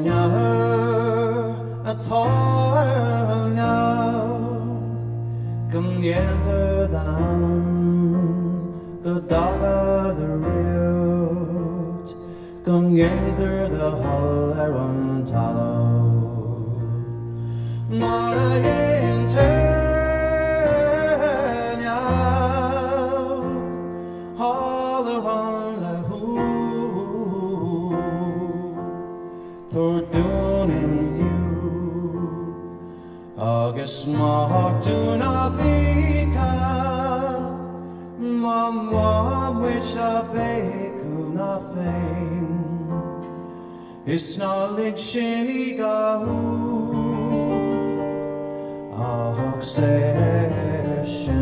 nÁthair a thoil now, dhéantar the dtaga the ríocht, dhéantar the thoil an talamh. Mar a dhéantar now, Hallowed laethúil, dúinn inniu, agus maith bhfiacha, bhféichiúna féin. Is nálig sin I gcathú, ach sé sin.